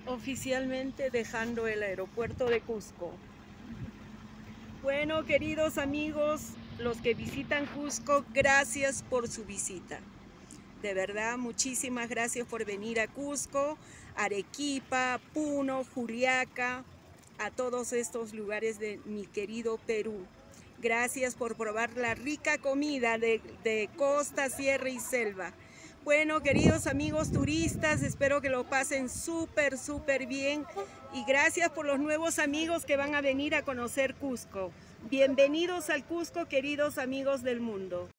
oficialmente dejando el aeropuerto de Cusco. Bueno, queridos amigos, los que visitan Cusco, gracias por su visita. De verdad, muchísimas gracias por venir a Cusco, Arequipa, Puno, Juliaca, a todos estos lugares de mi querido Perú. Gracias por probar la rica comida de costa, sierra y selva. Bueno, queridos amigos turistas, espero que lo pasen súper bien y gracias por los nuevos amigos que van a venir a conocer Cusco. Bienvenidos al Cusco, queridos amigos del mundo.